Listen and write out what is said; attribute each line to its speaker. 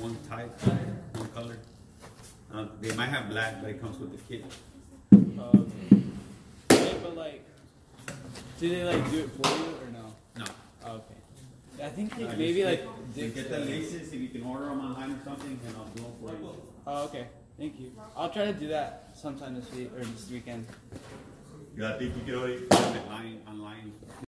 Speaker 1: one type, one color. They might have black, but it comes with the kit.
Speaker 2: Okay. Yeah, but like, do they like do it for you or no?
Speaker 1: No.
Speaker 2: Okay. I think like, maybe like
Speaker 1: get the laces if you can order them online or something, and I'll do them for you.
Speaker 2: Oh, okay. Thank you. I'll try to do that sometime this week or this weekend.
Speaker 1: Yeah, I think you can already find it online.